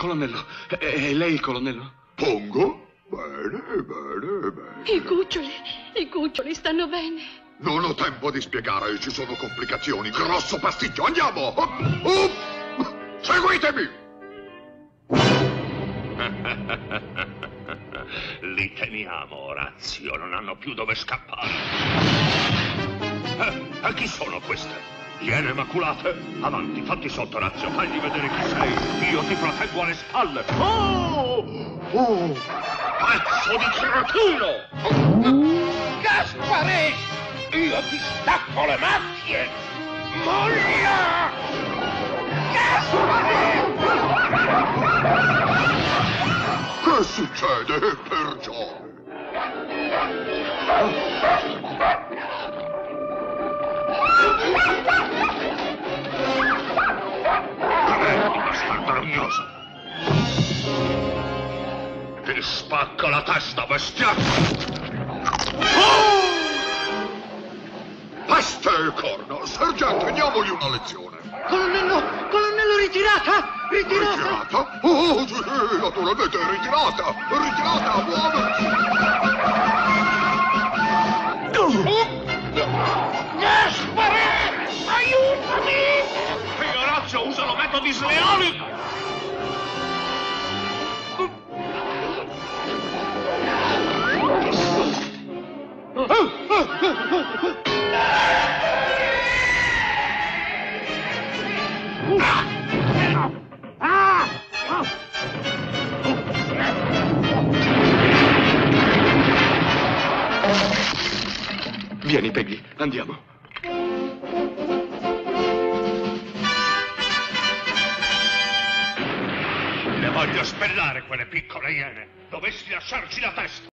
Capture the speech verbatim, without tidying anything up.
colonnello, è, è lei il colonnello? Pongo? Bene, bene, bene. I cuccioli, i cuccioli stanno bene. Non ho tempo di spiegare, ci sono complicazioni. Grosso pasticcio, andiamo! Oh, oh. Seguitemi! Li teniamo, Orazio, non hanno più dove scappare. Eh, e chi sono queste? Iene maculate? Avanti, fatti sotto, Orazio, fagli vedere chi sei. Io ti proteggo alle spalle. Oh! Oh! Pezzo di cretino! Gaspare! Io ti stacco le macchie! Moglia! Gaspare! Che succede, per Giove? Premetti, bastardo rognoso! Ti spacco la testa, bestiaccio! Oh! Peste e corno! Sergente, diamogli una lezione! Colonnello, colonnello, ritirata! Ritirata! Ritirata? Oh, sì, naturalmente, ritirata! Ritirata, muoversi! Gaspare! Aiutami! E Orazio usano metodi sleali! Vieni, Peggy, andiamo. Le voglio spellare quelle piccole iene. Dovessi lasciarci la testa.